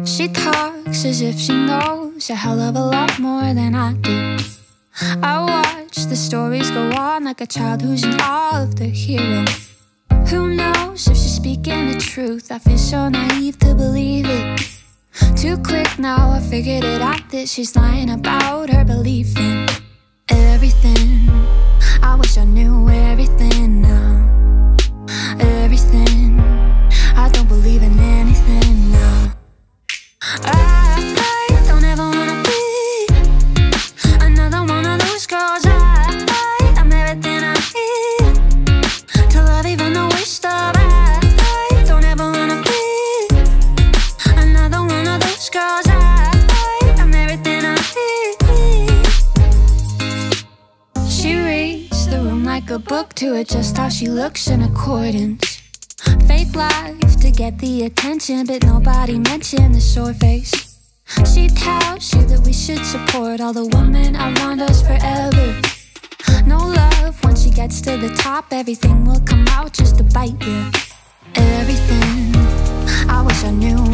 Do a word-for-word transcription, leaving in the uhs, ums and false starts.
She talks as if she knows a hell of a lot more than I do. I watch the stories go on like a child who's in awe of their hero. Who knows if she's speaking the truth? I feel so naive to believe it. Too quick now, I figured it out that she's lying about her belief in everything. I wish I knew everything now. Everything. I don't believe in anything now. I, I don't ever wanna be another one of those girls. I, I, I'm everything I need to love, even though we stop. I, I don't ever wanna be another one of those girls. I, I, I'm everything I need. She reads the room like a book to adjust how she looks in accordance. Fake life to get the attention, but nobody mentioned the sore face. She tells you that we should support all the women around us forever. No love, when she gets to the top, everything will come out just to bite you. Everything, I wish I knew